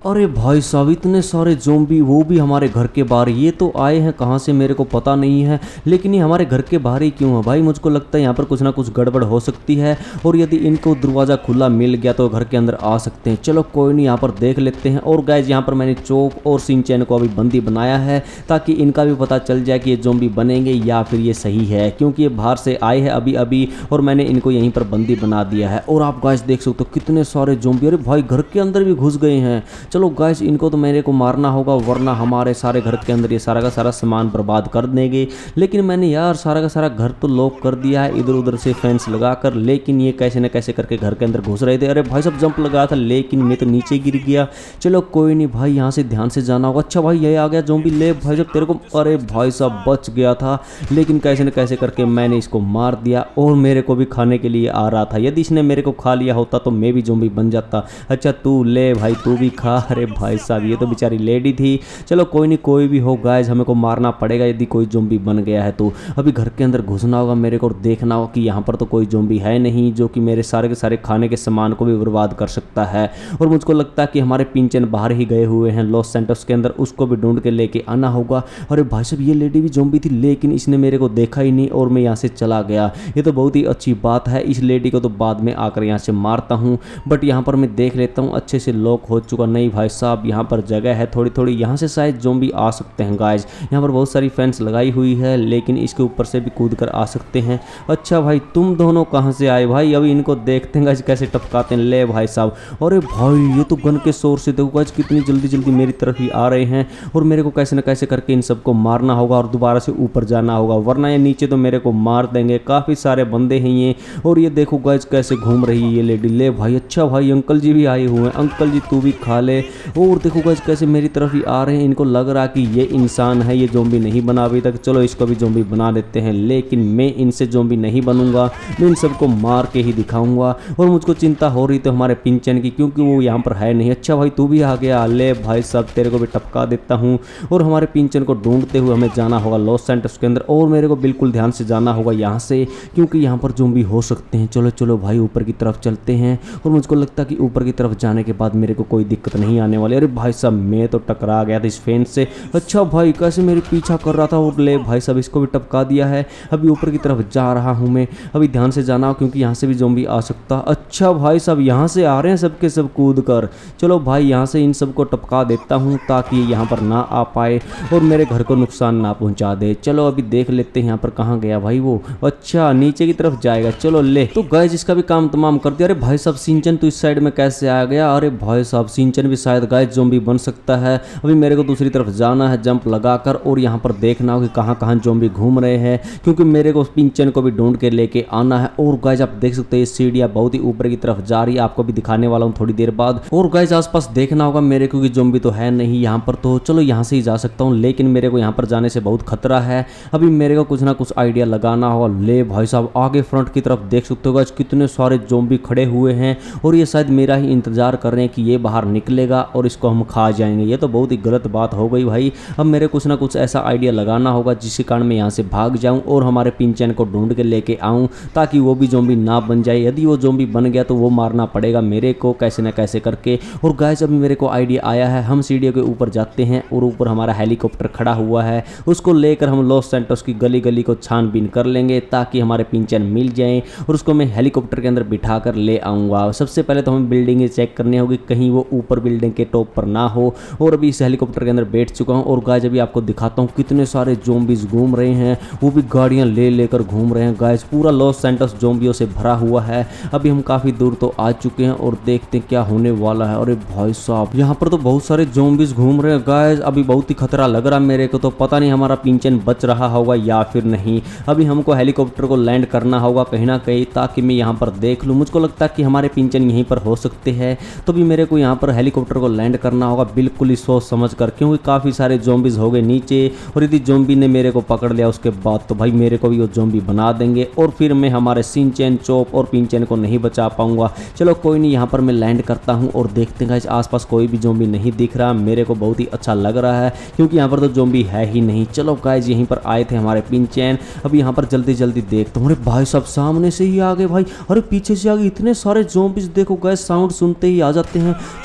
अरे भाई साहब, इतने सारे ज़ोंबी, वो भी हमारे घर के बाहर। ये तो आए हैं कहाँ से मेरे को पता नहीं है, लेकिन ये हमारे घर के बाहर ही क्यों है भाई? मुझको लगता है यहाँ पर कुछ ना कुछ गड़बड़ हो सकती है, और यदि इनको दरवाज़ा खुला मिल गया तो घर के अंदर आ सकते हैं। चलो कोई नहीं, यहाँ पर देख लेते हैं। और गाइज यहाँ पर मैंने चोप और सिंचैन को अभी बंदी बनाया है, ताकि इनका भी पता चल जाए कि ये ज़ोंबी बनेंगे या फिर ये सही है, क्योंकि ये बाहर से आए हैं अभी अभी, और मैंने इनको यहीं पर बंदी बना दिया है। और आप गाइज देख सकते हो कितने सारे ज़ोंबी, अरे भाई घर के अंदर भी घुस गए हैं। चलो गाइस, इनको तो मेरे को मारना होगा, वरना हमारे सारे घर के अंदर ये सारा का सारा सामान बर्बाद कर देंगे। लेकिन मैंने यार सारा का सारा घर तो लॉक कर दिया है इधर उधर से फेंस लगाकर, लेकिन ये कैसे न कैसे करके घर के अंदर घुस रहे थे। अरे भाई साहब, जंप लगाया था लेकिन मैं तो नीचे गिर गया। चलो कोई नहीं भाई, यहाँ से ध्यान से जाना होगा। अच्छा भाई, ये आ गया ज़ोंबी, ले भाई साहब तेरे को। अरे भाई साहब, बच गया था, लेकिन कैसे न कैसे करके मैंने इसको मार दिया, और मेरे को भी खाने के लिए आ रहा था। यदि इसने मेरे को खा लिया होता तो मैं भी ज़ोंबी बन जाता। अच्छा तू ले भाई, तू भी खा। अरे भाई साहब, ये तो बेचारी लेडी थी। चलो कोई नहीं, कोई भी हो गाइस, हमें को मारना पड़ेगा यदि कोई ज़ोंबी बन गया है तो। अभी घर के अंदर घुसना होगा मेरे को, और देखना होगा कि यहाँ पर तो कोई ज़ोंबी है नहीं जो कि मेरे सारे के सारे खाने के सामान को भी बर्बाद कर सकता है। और मुझको लगता है कि हमारे पिंचन बाहर ही गए हुए हैं लॉस सैंटोस के अंदर, उसको भी ढूंढ के लेके आना होगा। अरे भाई साहब, ये लेडी भी ज़ोंबी थी, लेकिन इसने मेरे को देखा ही नहीं और मैं यहाँ से चला गया। ये तो बहुत ही अच्छी बात है। इस लेडी को तो बाद में आकर यहाँ से मारता हूँ, बट यहाँ पर मैं देख लेता हूँ अच्छे से लॉक हो चुका। नहीं भाई साहब, यहाँ पर जगह है थोड़ी थोड़ी, यहाँ से शायद ज़ोंबी आ सकते हैं गाइज। यहाँ पर बहुत सारी फेंस लगाई हुई है, लेकिन इसके ऊपर से भी कूद कर आ सकते हैं। अच्छा भाई, तुम दोनों कहाँ से आए भाई? अभी इनको देखते हैं गाइज कैसे टपकाते हैं। ले भाई साहब, अरे भाई ये तो गन के शोर से देखो गाइज कितनी जल्दी जल्दी मेरी तरफ ही आ रहे हैं, और मेरे को कैसे न कैसे करके इन सबको मारना होगा और दोबारा से ऊपर जाना होगा, वरना ये नीचे तो मेरे को मार देंगे। काफ़ी सारे बंदे हैं ये, और ये देखो गाइज कैसे घूम रही है ये लेडी। ले भाई, अच्छा भाई अंकल जी भी आए हुए हैं, अंकल जी तू भी खा ले। और देखो गाइज कैसे मेरी तरफ ही आ रहे हैं। इनको लग रहा कि ये इंसान है, ये ज़ोंबी नहीं बना अभी तक। चलो इसको भी ज़ोंबी बना देते हैं, लेकिन मैं इनसे ज़ोंबी नहीं बनूंगा, मैं इन सबको मार के ही दिखाऊंगा। और मुझको चिंता हो रही तो हमारे पिंचन की, क्योंकि वो यहाँ पर है नहीं। अच्छा भाई, तू भी आ गया, ले भाई साहब तेरे को भी टपका देता हूँ। और हमारे पिंचन को ढूंढते हुए हमें जाना होगा लॉस सैंटोस के अंदर, और मेरे को बिल्कुल ध्यान से जाना होगा यहाँ से, क्योंकि यहाँ पर ज़ोंबी हो सकते हैं। चलो चलो भाई, ऊपर की तरफ चलते हैं, और मुझको लगता है कि ऊपर की तरफ जाने के बाद मेरे को कोई दिक्कत नहीं आने वाली। अरे भाई साहब, मैं तो टकरा गया था इस फेंस से। अच्छा भाई, कैसे मेरे पीछा कर रहा था, और ले भाई साहब इसको भी टपका दिया है। अभी ऊपर की तरफ जा रहा हूँ मैं, अभी ध्यान से जाना हो क्योंकि यहाँ से भी ज़ोंबी आ सकता। अच्छा भाई साहब, यहाँ से आ रहे हैं सबके सब कूद कर। चलो भाई, यहाँ से इन सबको टपका देता हूँ ताकि यहाँ पर ना आ पाए और मेरे घर को नुकसान ना पहुँचा दे। चलो अभी देख लेते हैं यहाँ पर कहाँ गया भाई वो। अच्छा, नीचे की तरफ जाएगा। चलो ले, तो गाइस इसका भी काम तमाम कर दिया। अरे भाई साहब, सिंचन तो इस साइड में कैसे आ गया? अरे भाई साहब, सिंचन भी शायद गाइस ज़ोंबी बन सकता है। अभी मेरे को दूसरी तरफ जाना है जंप लगाकर, और यहाँ पर देखना हो कि कहाँ कहाँ ज़ोंबी घूम रहे हैं, क्योंकि मेरे को पिंचन को भी ढूंढ के लेके आना है। और गाइस आप देख सकते हैं ये सीढ़ियाँ बहुत ही ऊपर की तरफ जा रही है, आपको भी दिखाने वाला हूँ थोड़ी देर बाद। और गाइस आसपास देखना होगा मेरे, क्योंकि ज़ोंबी तो है नहीं यहाँ पर, तो चलो यहाँ से ही जा सकता हूँ, लेकिन मेरे को यहाँ पर जाने से बहुत खतरा है। अभी मेरे को कुछ ना कुछ आइडिया लगाना होगा। ले भाई साहब, आगे फ्रंट की तरफ देख सकते हो गाइस कितने सारे ज़ोंबी खड़े हुए हैं, और ये शायद मेरा ही इंतजार कर रहे हैं कि ये बाहर निकलेगा और इसको हम खा जाएंगे। ये तो बहुत ही गलत बात हो गई भाई। अब मेरे कुछ ना कुछ ऐसा आइडिया लगाना होगा जिसके कारण मैं यहाँ से भाग जाऊँ और हमारे पिंचन को ढूंढ के लेके आऊँ, ताकि वो भी ज़ोंबी ना बन जाए। यदि वो ज़ोंबी बन गया तो वो मारना पड़ेगा मेरे को कैसे न कैसे करके। और गाइस अभी मेरे को आइडिया आया है, हम सीढ़ियों के ऊपर जाते हैं, और ऊपर हमारा हेलीकॉप्टर खड़ा हुआ है, उसको लेकर हम लॉस सैंटोस की गली गली को छानबीन कर लेंगे, ताकि हमारे पिंचन मिल जाएं, और उसको मैं हेलीकॉप्टर के अंदर बिठा कर ले आऊँगा। सबसे पहले तो हमें बिल्डिंगें चेक करनी होगी, कहीं वो ऊपर बिल्डिंग के टॉप पर ना हो। और अभी इस हेलीकॉप्टर के अंदर बैठ चुका हूँ, और गाइस अभी आपको दिखाता हूँ कितने सारे ज़ोंबीज घूम रहे हैं, वो भी गाड़ियाँ ले लेकर घूम रहे हैं। गाइस पूरा लॉस सैंटोस ज़ोंबियों से भरा हुआ है। अभी हम काफ़ी दूर तो आ चुके हैं, और देखते हैं क्या होने वाला है। अरे भाई साहब, यहाँ पर तो बहुत सारे ज़ोंबीज घूम रहे हैं गाइस। अभी बहुत ही खतरा लग रहा है मेरे को, तो पता नहीं हमारा पिंचन बच रहा होगा या फिर नहीं। अभी हमको हेलीकॉप्टर को लैंड करना होगा कहीं ना कहीं, ताकि मैं यहाँ पर देख लूँ। मुझको लगता है कि हमारे पिंचन यहीं पर हो सकते हैं, तो भी मेरे को यहाँ पर हेलीकॉप्टर को लैंड करना होगा बिल्कुल ही सोच समझ कर, क्योंकि काफ़ी सारे ज़ोंबीज हो गए नीचे, और यदि ज़ोंबी ने मेरे को पकड़ लिया उसके बाद तो भाई मेरे को भी वो ज़ोंबी बना देंगे, और फिर मैं हमारे सिंचन, चोप और पिंचन को नहीं बचा पाऊंगा। चलो कोई नहीं, यहाँ पर मैं लैंड करता हूँ, और देखते हैं गाइस आसपास कोई भी ज़ोंबी नहीं दिख रहा। मेरे को बहुत ही अच्छा लग रहा है, क्योंकि यहाँ पर तो ज़ोंबी है ही नहीं। चलो गाइस, यहीं पर आए थे हमारे पिंचन। अब यहाँ पर जल्दी जल्दी देखता हूँ। अरे भाई साहब, सामने से ही आ गए भाई, अरे पीछे से आ गए। इतने सारे ज़ोंबीज देखो गाइस, साउंड सुनते ही आ जाते हैं। चलो भाई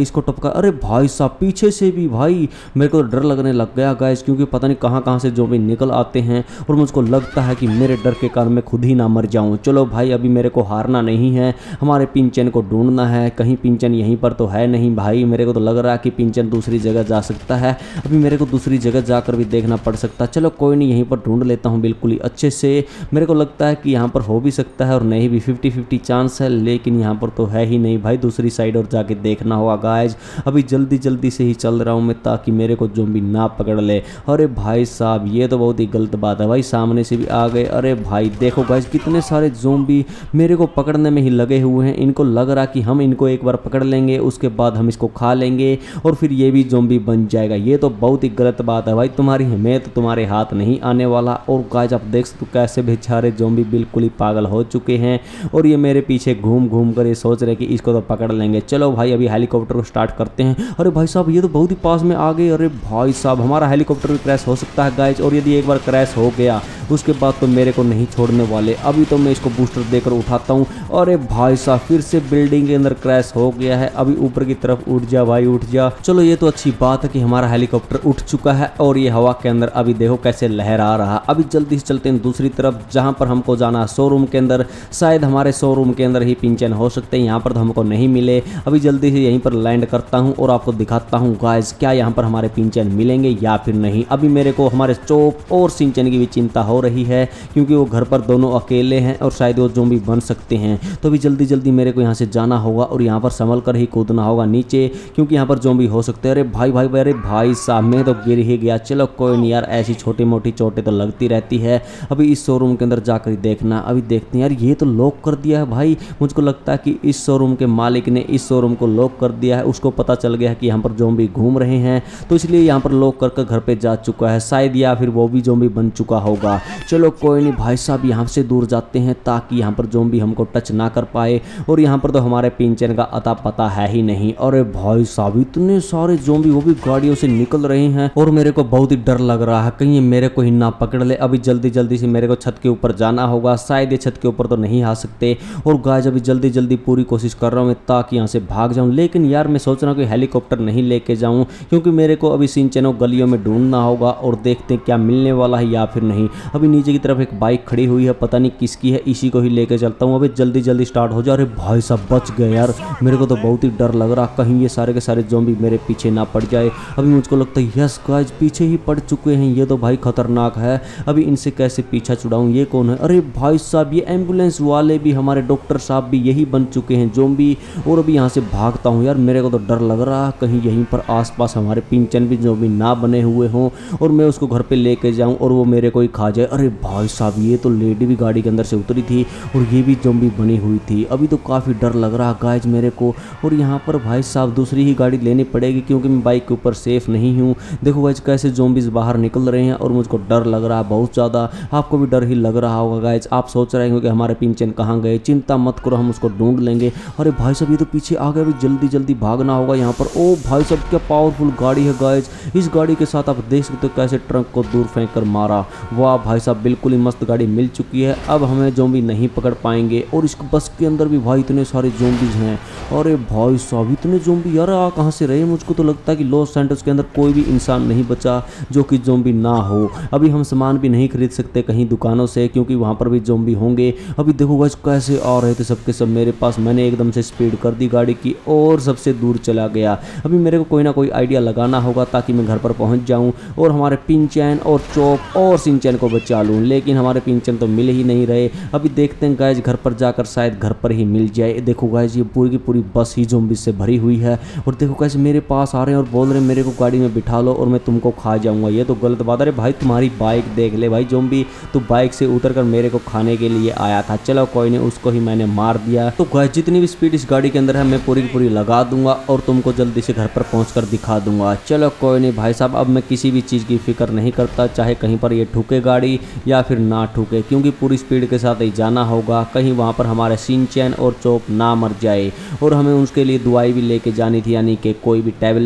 इसको टपका, अरे भाई साहब पीछे से भी भाई मेरे को तो डर लगने लग गया गाइस, क्योंकि पता नहीं कहाँ कहाँ से ज़ॉम्बी निकल आते हैं और मुझको लगता है कि मेरे डर के कारण मैं खुद ही ना मर जाऊँ। चलो भाई अभी मेरे को हारना नहीं है, हमारे पिंचन को ढूंढना है। कहीं पिंचन यहीं पर तो है नहीं भाई, मेरे को तो लग रहा है कि पिंचन दूसरी जगह जा सकता है। अभी मेरे को दूसरी जगह जाकर भी देखना पड़ सकता है। चलो कोई नहीं, यहीं पर ढूंढ लेता हूँ बिल्कुल ही अच्छे से। मेरे को लगता है कि यहाँ पर हो भी सकता है और नहीं भी, 50-50 चांस है, लेकिन यहाँ पर तो है ही नहीं भाई। दूसरी साइड और जाके देखना होगा गाइज। अभी जल्दी जल्दी से ही चल रहा हूँ मैं ताकि मेरे को ज़ॉम्बी ना पकड़ ले। अरे भाई साहब ये तो बहुत ही गलत बात है भाई, सामने से भी आ गए। अरे भाई देखो गाइज कितने सारे ज़ॉम्बी मेरे को पकड़ने में ही लगे हुए हैं। इनको लग रहा कि हम इनको एक बार पकड़ लेंगे, उसके बाद हम इसको खा लेंगे और फिर ये भी ज़ॉम्बी बन जाएगा। ये तो बहुत ही गलत बात है भाई, तुम्हारी हिम्मत तो तुम्हारे हाथ नहीं आने वाला। और गाइज आप देख सकते हो कैसे बेचारे ज़ॉम्बी बिल्कुल ही पागल हो चुके हैं और ये मेरे पीछे घूम घूम कर ये सोच रहे कि इसको तो पकड़ लेंगे। चलो भाई अभी हेलीकॉप्टर को स्टार्ट करते हैं। अरे भाई साहब ये तो बहुत ही पास में आ गए। अरे भाई साहब हमारा हेलीकॉप्टर भी क्रैश हो सकता है गाइज, और यदि एक बार क्रैश हो गया उसके बाद तो मेरे को नहीं छोड़ने वाले। अभी तो मैं इसको बूस्टर देकर उठाता हूँ। अरे भाई साहब फिर से बिल्डिंग के अंदर क्रैश हो गया है। अभी ऊपर की तरफ उठ जा भाई उठ जा। चलो ये तो अच्छी बात है कि हमारा हेलीकॉप्टर उठ चुका है और ये हवा के अंदर अभी देखो कैसे लहरा रहा। अभी जल्दी से चलते हैं दूसरी तरफ जहाँ पर हमको जाना है शोरूम के अंदर। शायद हमारे शोरूम के अंदर ही पिंचन हो सकते हैं, यहाँ पर तो हमको नहीं मिले। अभी जल्दी से यहीं पर लैंड करता हूँ और आपको दिखाता हूँ गाइस क्या यहाँ पर हमारे पिंचन मिलेंगे या फिर नहीं। अभी मेरे को हमारे चोप और सिंचन की भी चिंता हो रही है क्योंकि वो घर पर दोनों अकेले हैं और शायद वो ज़ॉम्बी बन सकते हैं। तो अभी जल्दी जल्दी मेरे को यहाँ से जाना होगा और यहाँ पर संभल कर ही कूदना होगा नीचे, क्योंकि यहाँ पर ज़ॉम्बी हो सकते हैं। अरे भाई भाई अरे भाई साहब मैं तो गिर ही गया। चलो कोई नहीं यार, ऐसी छोटी मोटी चोटें तो लगती रहती है। अभी इस शोरूम के अंदर जाकर ही देखना। अभी देखते हैं यार, ये तो लॉक कर दिया है भाई। मुझको लगता है कि इस शोरूम के मालिक ने इस शोरूम को लॉक कर दिया है। उसको पता चल गया है कि यहाँ पर ज़ॉम्बी घूम रहे हैं, तो इसलिए यहाँ पर लॉक करके घर पे जा चुका है शायद, या फिर वो भी ज़ॉम्बी बन चुका होगा। चलो कोई नहीं भाई साहब, यहाँ से दूर जाते हैं ताकि यहाँ पर ज़ॉम्बी हमको टच ना कर पाए। और यहाँ पर तो हमारे पिंचन का अता पता है ही नहीं। अरे भाई साहब इतने सारे ज़ॉम्बी वो भी गाड़ियों से निकल रहे हैं और मेरे को बहुत ही डर लग रहा है कहीं ये मेरे को ही ना पकड़ ले। अभी जल्दी जल्दी से मेरे को छत के ऊपर जाना होगा। शायद ये छत के ऊपर तो नहीं आ सकते। और गाइस अभी जल्दी जल्दी पूरी कोशिश कर रहा हूँ ताकि यहाँ से भाग जाऊँ, लेकिन यार मैं सोच रहा हूँ कि हेलीकॉप्टर नहीं लेके जाऊँ, क्योंकि मेरे को अभी सिंचनों गलियों में ढूंढना होगा और देखते हैं क्या मिलने वाला है या फिर नहीं। अभी नीचे की तरफ एक बाइक खड़ी हुई है, पता नहीं किसकी है, इसी को ही लेके चलता हूँ। अभी जल्दी जल्दी स्टार्ट हो जा। अरे भाई साहब बच गए यार, मेरे को तो बहुत ही डर लग रहा कहीं ये सारे के सारे ज़ॉम्बी मेरे पीछे ना पड़ जाए। अभी मुझको लगता है यस गाइस पीछे ही पड़ चुके हैं, ये तो भाई खतरनाक है। अभी इनसे कैसे पीछा छुड़ाऊं, ये कौन है? अरे भाई साहब ये एम्बुलेंस वाले भी, हमारे डॉक्टर साहब भी यही बन चुके हैं ज़ॉम्बी। और अभी यहाँ से भागता हूँ यार, मेरे को तो डर लग रहा कहीं यहीं पर आसपास हमारे पिंचन भी ज़ॉम्बी ना बने हुए हों और मैं उसको घर पे लेके जाऊँ और वो मेरे को ही खा जाए। अरे भाई साहब ये तो लेडी भी गाड़ी के अंदर से उतरी थी और ये भी ज़ॉम्बी बनी हुई थी। अभी तो काफ़ी डर लग रहा गाइस मेरे को। और यहाँ पर भाई साहब दूसरी ही गाड़ी लेनी पड़ेगी क्योंकि मैं बाइक के ऊपर सेफ नहीं हूँ। देखो गाइस कैसे ज़ॉम्बीज बाहर निकल रहे हैं और मुझको डर लग रहा है बहुत ज़्यादा। आपको भी डर ही लग रहा होगा गाइस, आप सोच रहे होंगे कि हमारे पिंचन कहाँ गए। चिंता मत करो, हम उसको ढूंढ लेंगे। अरे भाई साहब ये तो पीछे आ गए, अभी जल्दी जल्दी भागना होगा यहाँ पर। ओ भाई साहब क्या पावरफुल गाड़ी है गाइस, इस गाड़ी के साथ आप देख सकते हो कैसे ट्रक को दूर फेंक कर मारा। वाह भाई साहब बिल्कुल ही मस्त गाड़ी मिल चुकी है। अब हमें ज़ॉम्बी नहीं पकड़ पाएंगे। और इस बस के अंदर भी भाई इतने सारे ज़ॉम्बीज हैं। अरे भाई साहब इतने ज़ॉम्बी यार आ कहाँ से रहे? मुझको तो लगता है कि लॉस सैंटोस के अंदर कोई भी इंसान नहीं बचा जो कि ज़ॉम्बी ना हो। अभी हम सामान भी नहीं खरीद सकते कहीं दुकानों से क्योंकि वहाँ पर भी ज़ॉम्बी होंगे। अभी देखो गाइस कैसे आ रहे थे सबके सब मेरे पास। मैंने एकदम से स्पीड कर दी गाड़ी की और सबसे दूर चला गया। अभी मेरे को कोई ना कोई आइडिया लगाना होगा ताकि मैं घर पर पहुँच जाऊँ और हमारे पिंचन और चोप और सिंचन को बचा लूँ, लेकिन हमारे पिंचन तो मिल ही नहीं रहे। अभी देखते हैं गाइस घर पर जाकर शायद घर पर ही मिल जाए। देखो गाइस ये पूरी की पूरी बस ही ज़ॉम्बी से भरी हुई है और देखो कैसे मेरे पास आ रहे हैं और बोल रहे हैं मेरे को गाड़ी में बिठा लो और मैं तुमको खा जाऊंगा। ये तो गलत बात है। अरे भाई तुम्हारी बाइक देख ले भाई ज़ॉम्बी, तो बाइक से उतर कर मेरे को खाने के लिए आया था। चलो कोई नहीं, उसको ही मैंने मार दिया। तो गाइस जितनी भी स्पीड इस गाड़ी के अंदर है मैं पूरी की पूरी लगा दूंगा और तुमको जल्दी से घर पर पहुँच कर दिखा दूंगा। चलो कोई नहीं भाई साहब, अब मैं किसी भी चीज़ की फिक्र नहीं करता, चाहे कहीं पर ये ठुके गाड़ी या फिर ना ठुके, क्योंकि पूरी स्पीड के साथ ही जाना होगा कहीं वहाँ पर हमारे सिंचन और चोप ना मर जाए। और हमें उसके लिए दवाई भी लेके जानी थी, यानी कि कोई भी टैबलेट,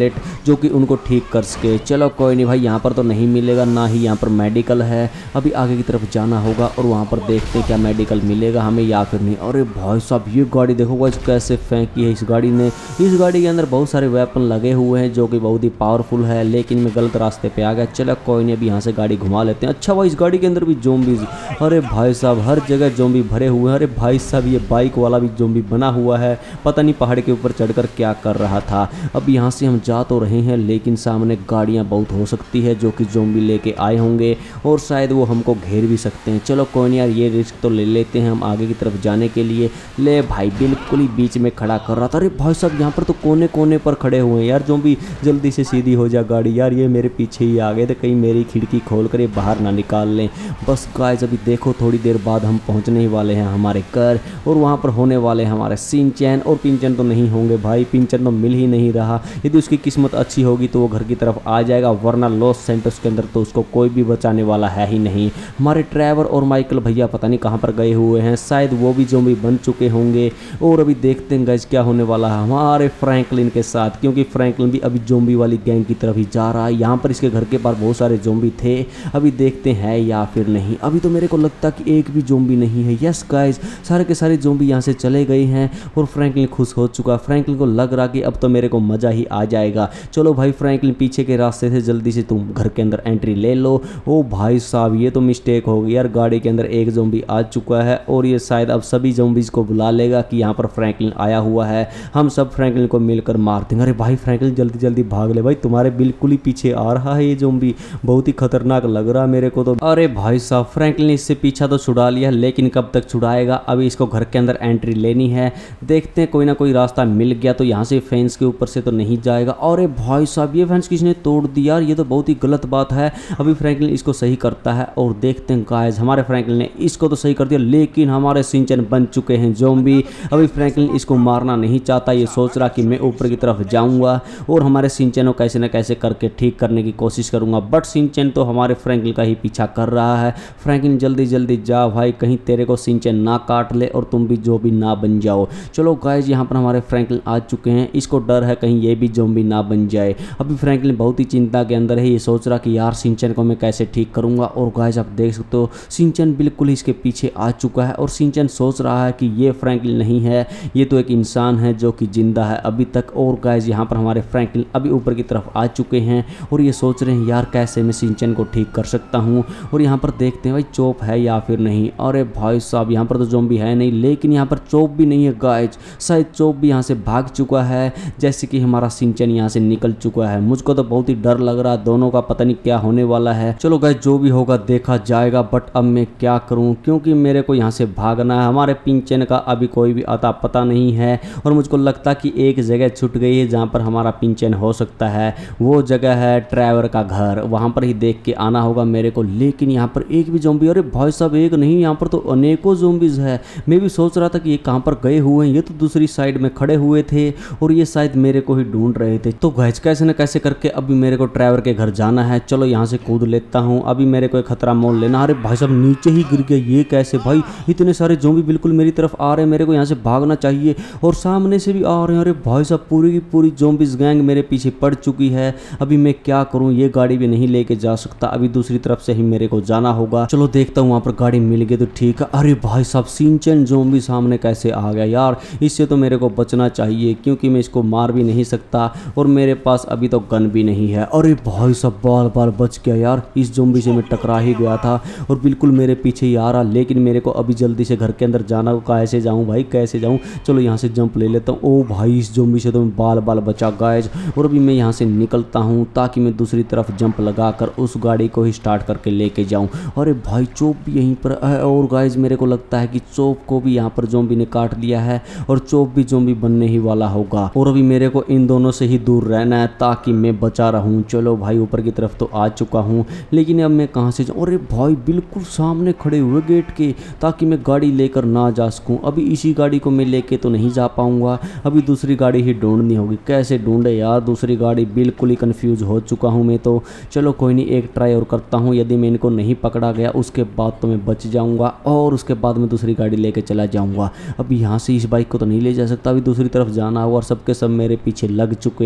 जो कि उनको ठीक कर सके। चलो कोई नहीं भाई, यहाँ पर तो नहीं मिलेगा, ना ही यहाँ पर मेडिकल है। अभी आगे की तरफ जाना होगा और वहाँ पर देखते हैं क्या मेडिकल मिलेगा हमें या फिर नहीं। अरे भाई साहब ये गाड़ी देखो गाइस कैसे फेंकी है इस गाड़ी ने। इस गाड़ी के अंदर बहुत सारे वेपन लगे हुए हैं जो कि बहुत ही पावरफुल है, लेकिन मैं गलत रास्ते पे आ गया। चलो कोई नहीं, अभी यहाँ से गाड़ी घुमा लेते हैं। अच्छा भाई इस गाड़ी के अंदर भी ज़ॉम्बीज़, अरे भाई साहब हर जगह ज़ॉम्बी भरे हुए हैं। अरे भाई साहब ये बाइक वाला भी ज़ॉम्बी बना हुआ है, पता नहीं पहाड़ के ऊपर चढ़कर क्या कर रहा था। अब यहाँ से हम जा तो रहे हैं लेकिन सामने गाड़ियाँ बहुत हो सकती है जो कि ज़ॉम्बी लेके आए होंगे और शायद वो हमको घेर भी सकते हैं। चलो कोई नहीं यार, ये रिस्क तो ले लेते हैं हम आगे की तरफ जाने के लिए। ले भाई बिल्कुल ही बीच में खड़ा कर रहा था। अरे भाई साहब यहाँ पर तो कोने कोने पर खड़े हुए हैं यार ज़ॉम्बी। जल्दी से सीधी हो जा गाड़ी यार, ये मेरे पीछे ही आ गए थे, कहीं मेरी खिड़की खोल कर ये बाहर ना निकाल लें। बस गाइस अभी देखो थोड़ी देर बाद हम पहुँचने ही वाले हैं हमारे घर और वहाँ पर होने वाले हैं हमारे शिनचैन। और पिंचन तो नहीं होंगे भाई, पिंचन तो मिल ही नहीं रहा। यदि उसकी किस्मत अच्छी होगी तो वो घर की तरफ आ जाएगा, वरना लॉस सेंटर्स के अंदर तो उसको कोई भी बचाने वाला है ही नहीं। हमारे ट्रेवर और माइकल भैया पता नहीं कहाँ पर गए हुए हैं, शायद वो भी ज़ॉम्बी बन चुके होंगे। और अभी देखते हैं गाइस क्या होने वाला है हमारे फ्रैंकलिन के साथ, क्योंकि फ्रैंकलिन भी अभी ज़ॉम्बी वाली गैंग की तरफ ही जा रहा है। यहाँ पर इसके घर के पास बहुत सारे ज़ॉम्बी थे, अभी देखते हैं या फिर नहीं। अभी तो मेरे को लगता कि एक भी ज़ॉम्बी नहीं है। यस गाइस सारे के सारे ज़ॉम्बी यहाँ से चले गए हैं और फ्रैंकलिन खुश हो चुका। फ्रैंकलिन को लग रहा कि अब तो मेरे को मज़ा ही आ जाएगा। चलो भाई फ्रैंकलिन पीछे के रास्ते से जल्दी से तुम घर के अंदर एंट्री ले लो। ओ भाई साहब ये तो मिस्टेक हो गई यार, गाड़ी के अंदर एक ज़ॉम्बी आ चुका है और ये शायद अब सभी ज़ॉम्बीज़ को बुला लेगा कि यहाँ पर फ्रैंकलिन आया हुआ है, हम सब फ्रैंकलिन को मिलकर मार देंगे। अरे भाई फ्रैंकलिन जल्दी जल्दी भाग ले भाई, तुम्हारे बिल्कुल ही पीछे आ रहा है ये ज़ॉम्बी, बहुत ही खतरनाक लग रहा है मेरे को तो। अरे भाई साहब फ्रैंकलिन ने इससे पीछा तो छुड़ा लिया लेकिन कब तक छुड़ाएगा, अभी इसको घर के अंदर एंट्री लेनी है। देखते हैं कोई ना कोई रास्ता मिल गया तो यहाँ से फेंस के ऊपर से तो नहीं जाएगा। अरे भाई साहब ये फेंस किसने तोड़ दिया, ये तो बहुत ही गलत बात है। अभी फ्रैंकलिन इसको सही करता है और देखते हैं गाइस हमारे फ्रैंकलिन ने इसको तो सही कर दिया लेकिन हमारे शिनचैन बन चुके हैं ज़ॉम्बी। अभी फ्रैंकलिन इसको मारना नहीं चाहता, ये सोच रहा कि मैं ऊपर की तरफ जाऊंगा और हमारे शिनचैन को कैसे न कैसे करके ठीक करने की कोशिश करूंगा, बट शिनचैन तो हमारे फ्रैंकलिन का ही पीछा कर रहा है। फ्रैंकलिन जल्दी जल्दी जा भाई, कहीं तेरे को शिनचैन ना काट ले और तुम भी ज़ॉम्बी ना बन जाओ। चलो गाइस यहाँ पर हमारे फ्रैंकलिन आ चुके हैं, इसको डर है कहीं ये भी ज़ॉम्बी ना बन जाए। अभी फ्रैंकलिन बहुत ही चिंता के अंदर है, ये सोच रहा कि यार शिनचैन को मैं कैसे ठीक करूंगा। और गाइस आप देख सकते हो शिनचैन बिल्कुल ही इसके पीछे आ चुका है और शिनचैन सोच रहा है कि ये फ्रैंकलिन नहीं है, ये तो एक इंसान है जो कि जिंदा है अभी तक। और गाइस यहाँ पर हमारे फ्रैंकलिन अभी ऊपर की तरफ आ चुके हैं और ये सोच रहे हैं यार कैसे मैं शिनचैन को ठीक कर सकता हूँ। और यहाँ पर देखते हैं भाई चोप है या फिर नहीं। अरे भाई साहब यहाँ पर तो ज़ॉम्बी है नहीं लेकिन यहाँ पर चोप भी नहीं है गाइस, शायद चोप भी यहाँ से भाग चुका है जैसे कि हमारा शिनचैन यहाँ से निकल चुका है। मुझको तो बहुत ही डर लग रहा, दोनों का पता नहीं क्या होने वाला है। चलो गाइस जो भी होगा देखा जाएगा, बट अब मैं क्या करूँ क्योंकि मेरे को यहाँ से भागना है। हमारे पिंचन का अभी कोई भी अता पता नहीं है और मुझको लगता कि एक जगह छूट गई है जहाँ पर हमारा पिंचन हो सकता है, वो जगह है ट्रैवर का घर, वहाँ पर ही देख के आना होगा मेरे को। लेकिन यहाँ पर एक भी ज़ॉम्बी, अरे भाई साहब एक नहीं यहाँ पर तो अनेकों ज़ॉम्बीज़ है। मैं भी सोच रहा था कि ये कहाँ पर गए हुए हैं, ये तो दूसरी साइड में खड़े हुए थे और ये शायद मेरे को ही ढूंढ रहे थे। तो गाइस कैसे न कैसे करके अभी मेरे को ट्रैवर के घर जाना है। चलो यहाँ से कूद लेता हूँ, अभी मेरे को एक खतरा मोल लेना। अरे भाई साहब नीचे ही गिर गया, ये कैसे भाई, इतने सारे ज़ॉम्बी बिल्कुल मेरी तरफ आ रहे हैं, मेरे को यहाँ से भागना चाहिए और सामने से भी आ रहे हैं। अरे भाई साहब पूरी की पूरी ज़ॉम्बीज़ गैंग मेरे पीछे पड़ चुकी है, अभी मैं क्या करूँ, ये गाड़ी भी नहीं लेके जा सकता, अभी दूसरी तरफ से ही मेरे को जाना होगा। चलो देखता हूँ वहाँ पर गाड़ी मिल गई तो ठीक है। अरे भाई साहब शिनचैन ज़ॉम्बी सामने कैसे आ गया यार, इससे तो मेरे को बचना चाहिए क्योंकि मैं इसको मार भी नहीं सकता और मेरे पास अभी तो गन भी नहीं है। अरे भाई साहब बाल बाल बच गया यार, इस ज़ॉम्बी से मैं टकरा ही गया था और बिल्कुल मेरे पीछे ही आ रहा। लेकिन मेरे को अभी जल्दी से घर के अंदर जाना हो, कैसे जाऊँ भाई कैसे जाऊँ। चलो यहाँ से जंप ले लेता हूँ। ओ भाई इस ज़ॉम्बी से तो मैं बाल बाल बचा गाइस और अभी मैं यहाँ से निकलता हूँ ताकि मैं दूसरी तरफ जंप लगाकर उस गाड़ी को ही स्टार्ट करके लेके जाऊँ। अरे भाई चोप भी यहीं पर है और गाइस मेरे को लगता है कि चोप को भी यहाँ पर ज़ॉम्बी ने काट लिया है और चोप भी ज़ॉम्बी बनने ही वाला होगा और अभी मेरे को इन दोनों से ही दूर रहना है ताकि मैं बचा रहूँ। चलो भाई ऊपर की तरफ तो आ चुका हूँ लेकिन अब मैं कहाँ से जाऊँ। अरे भाई बिल्कुल सामने खड़े हुए गेट के ताकि मैं गाड़ी लेकर ना जा सकूँ। अभी इसी गाड़ी को मैं लेके तो नहीं जा पाऊँगा, अभी दूसरी गाड़ी ही ढूंढनी होगी। कैसे ढूंढे यार दूसरी गाड़ी, बिल्कुल ही कन्फ्यूज हो चुका हूँ मैं तो। चलो कोई नहीं एक ट्राई और करता हूँ, यदि मैं इनको नहीं पकड़ा गया उसके बाद तो मैं बच जाऊँगा और उसके बाद मैं दूसरी गाड़ी लेके चला जाऊँगा। अभी यहाँ से इस बाइक को तो नहीं ले जा सकता, अभी दूसरी तरफ जाना होगा और सबके सब मेरे पीछे लग चुके हैं।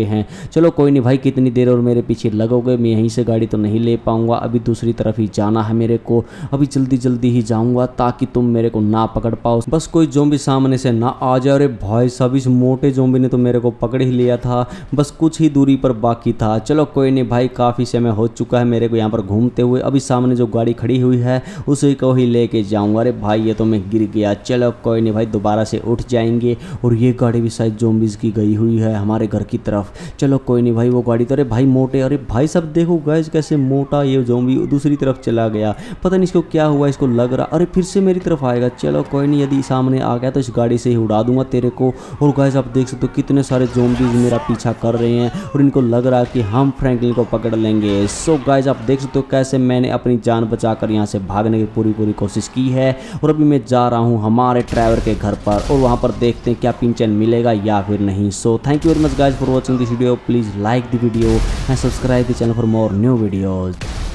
चलो कोई नहीं भाई, कितनी देर और मेरे पीछे लगोगे, मैं यहीं से गाड़ी तो नहीं ले पाऊंगा, अभी दूसरी तरफ ही जाना है मेरे को, अभी जल्दी जल्दी ही जाऊंगा ताकि तुम मेरे को ना पकड़ पाओ, बस कोई ज़ॉम्बी सामने से ना आ जाए। अरे भाई साहब, इस मोटे ज़ॉम्बी ने तो मेरे को पकड़ ही लिया था, बस कुछ ही दूरी पर बाकी था। चलो कोई नहीं भाई, काफ़ी समय हो चुका है मेरे को यहाँ पर घूमते हुए, अभी सामने जो गाड़ी खड़ी हुई है उसी को ही लेके जाऊंगा। अरे भाई ये तो मैं गिर गया, चलो कोई नहीं भाई, दोबारा से उठ जाएंगे। और ये गाड़ी भी शायद ज़ॉम्बीज़ की गई हुई है हमारे घर की तरफ। चलो कोई नहीं भाई, वो गाड़ी तो, अरे भाई मोटे, अरे भाई सब देखो गाइस कैसे मोटा ये ज़ॉम्बी दूसरी तरफ चला गया, पता नहीं इसको क्या हुआ, इसको लग रहा, अरे फिर से मेरी तरफ आएगा। चलो कोई नहीं, यदि सामने आ गया तो इस गाड़ी से ही उड़ा दूंगा तेरे को। और गाइस आप देख सकते हो कितने सारे ज़ॉम्बीज़ मेरा पीछा कर रहे हैं और इनको लग रहा है कि हम फ्रैंकलिन को पकड़ लेंगे। सो गाइस आप देख सकते हो कैसे मैंने अपनी जान बचाकर यहाँ से भागने की पूरी कोशिश की है। और अभी मैं जा रहा हूँ हमारे ड्राइवर के घर पर और वहाँ पर देखते हैं क्या पिंचन मिलेगा या फिर नहीं। So thank you very much guys for watching this video, please like the video and subscribe the channel for more new videos.